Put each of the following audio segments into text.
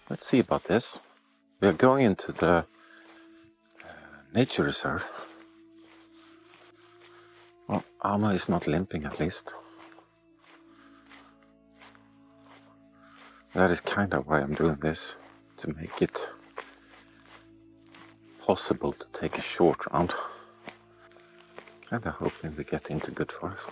Let's see about this. We are going into the nature reserve. Well, Aamu is not limping at least. That is kind of why I'm doing this, to make it possible to take a short round. Kind of hoping we get into good forest.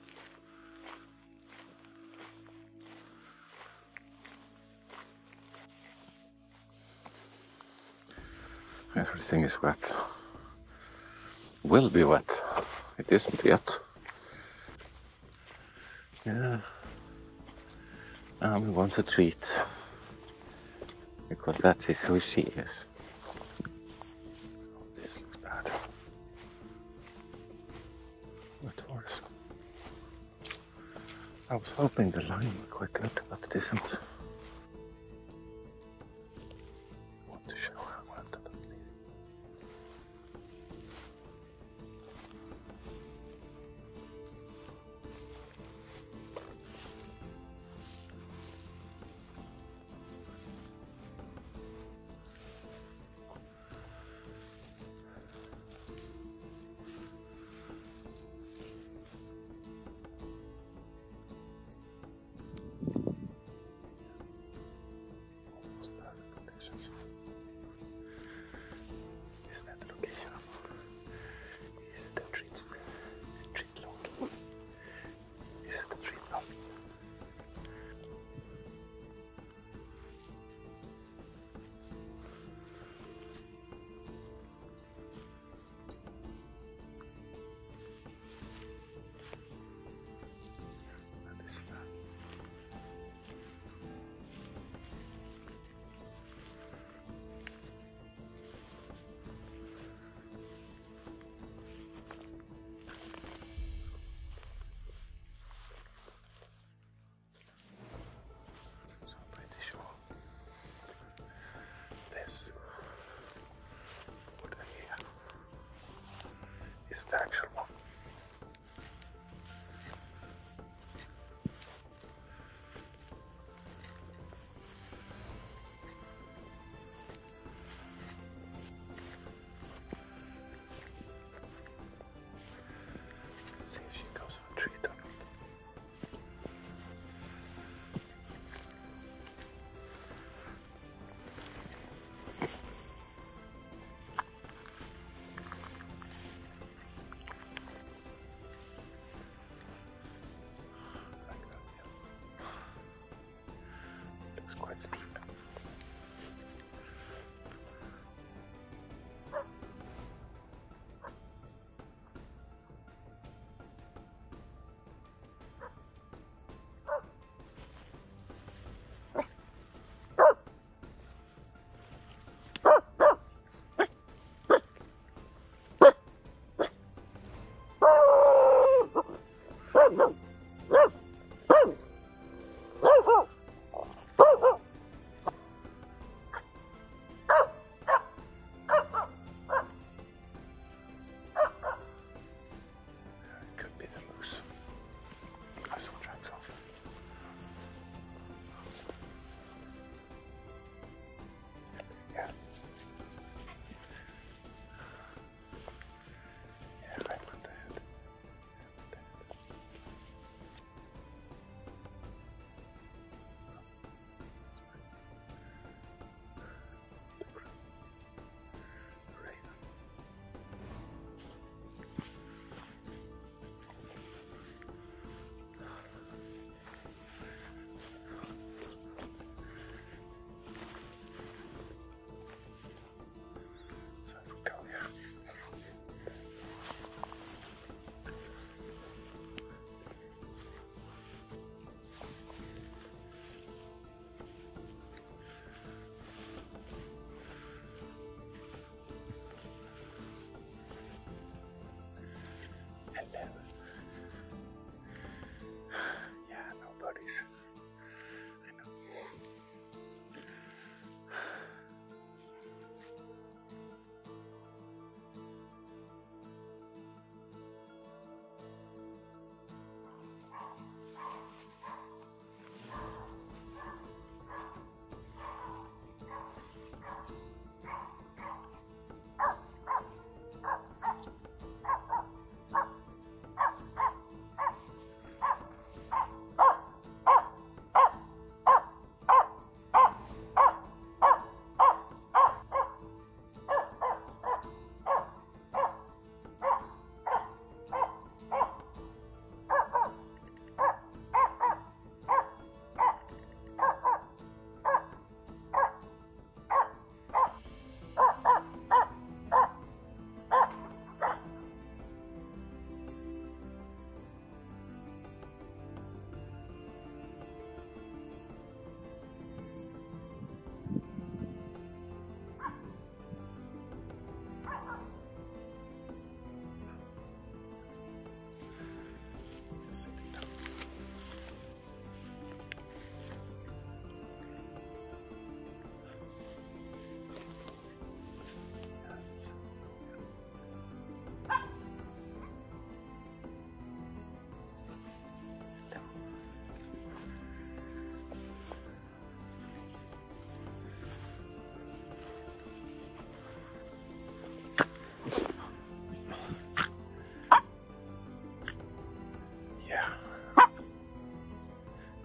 Everything is wet. Will be wet. It isn't yet. Yeah. Aamu wants a treat. Because that is who she is. Oh, this looks bad. Wet forest. I was hoping the line would be quite good, but it isn't. I want to show how well that is. The actual one. Let's see if she goes for a treat or not.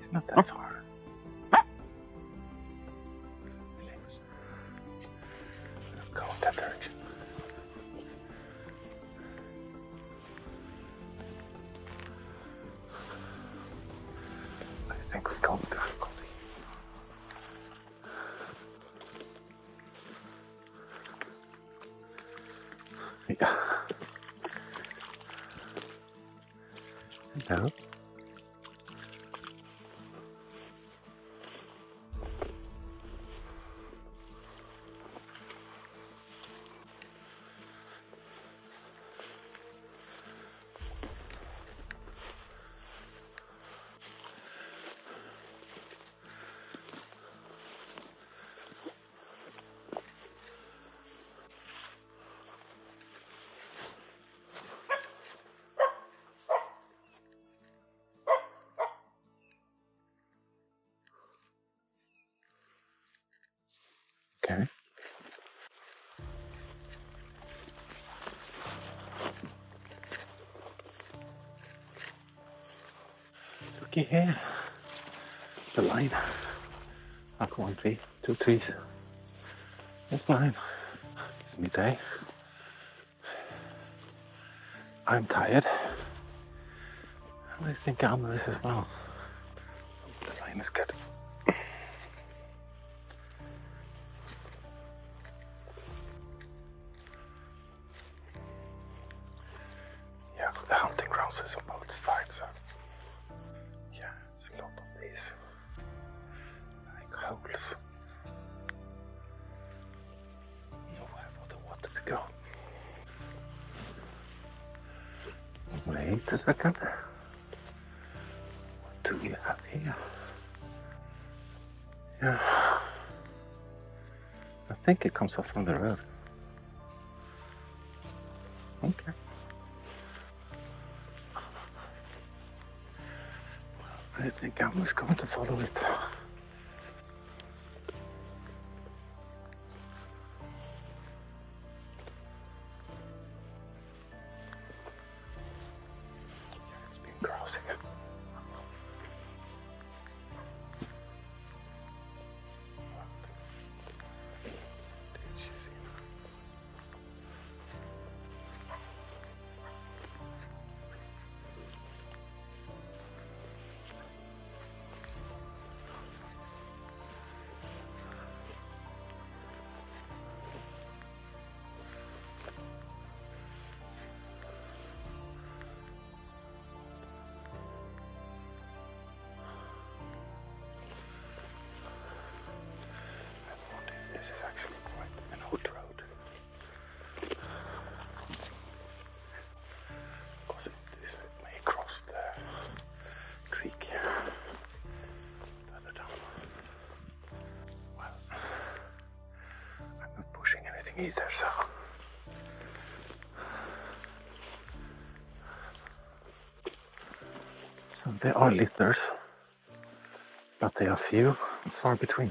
It's not that far. Go in that direction. I think we're going to have coffee. Yeah. Hello. Okay. Looky here. The line. Like 1 tree, 2 trees. This line. It's midday. I'm tired. I think Aamu is as well. The line is good. Yeah, the hunting grounds is on both sides. So yeah, it's a lot of these like holes. Nowhere for the water to go. Wait a second. What do you have here? Yeah, I think it comes off from the road. Okay. I think I'm just going to follow it. Yeah, it's been grousing. This is actually quite an old road. Because it may cross the creek further down. Well, I'm not pushing anything either, so. So there are litters, but they are few and far between.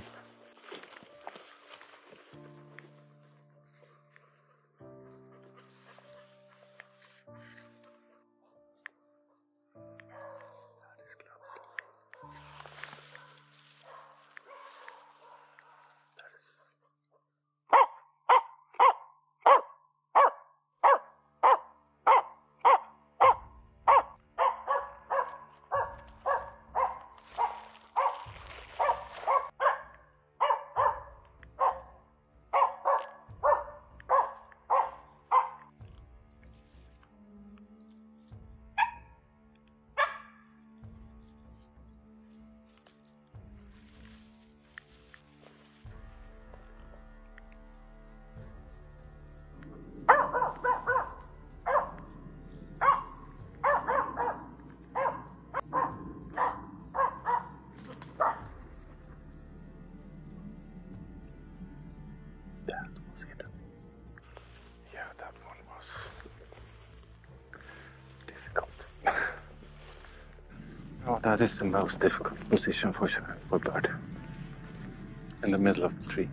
Oh, that is the most difficult position for a bird. In the middle of the tree.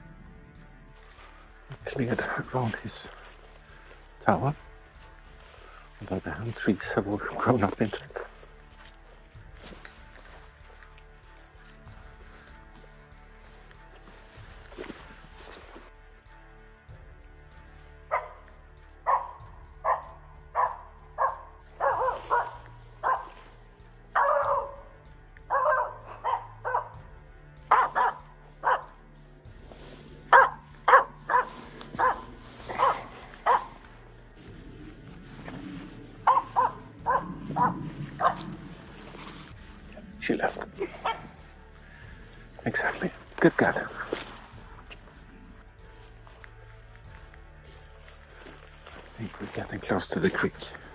Cleared around his tower. On the other hand, trees have all grown up into it. She left. Exactly. Good girl. I think we're getting close to the creek.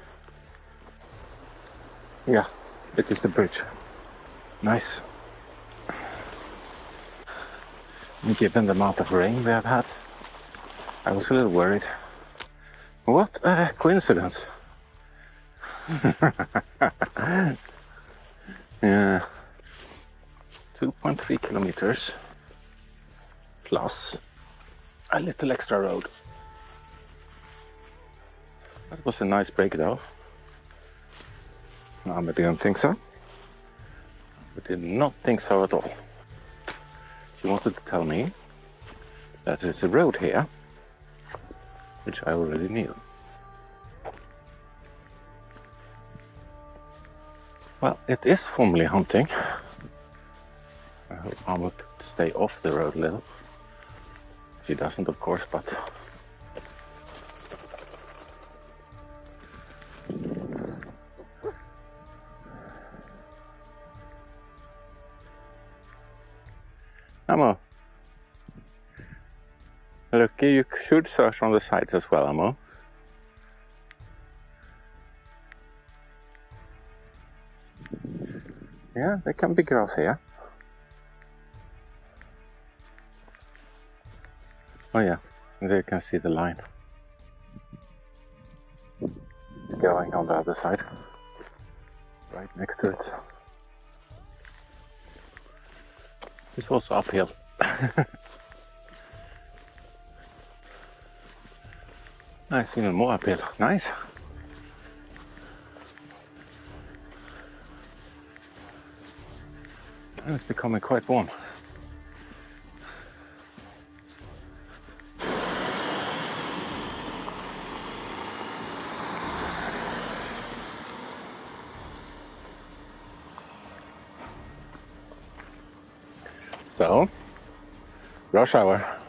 Yeah, it is a bridge. Nice. And given the amount of rain we have had, I was a little worried. What a coincidence. Yeah. 2.3 kilometers plus a little extra road. That was a nice break though. Aamu didn't think so. We did not think so at all. She wanted to tell me that there's a road here, which I already knew. Well, it is formally hunting. I hope Aamu could stay off the road a little. She doesn't, of course, but... Aamu. Look, you should search on the sides as well, Aamu. Yeah, there can be grouse here. Oh yeah, there you can see the line. Going on the other side. Right next to it. It's also uphill. Nice, even more uphill. Nice. And it's becoming quite warm. So, rush hour.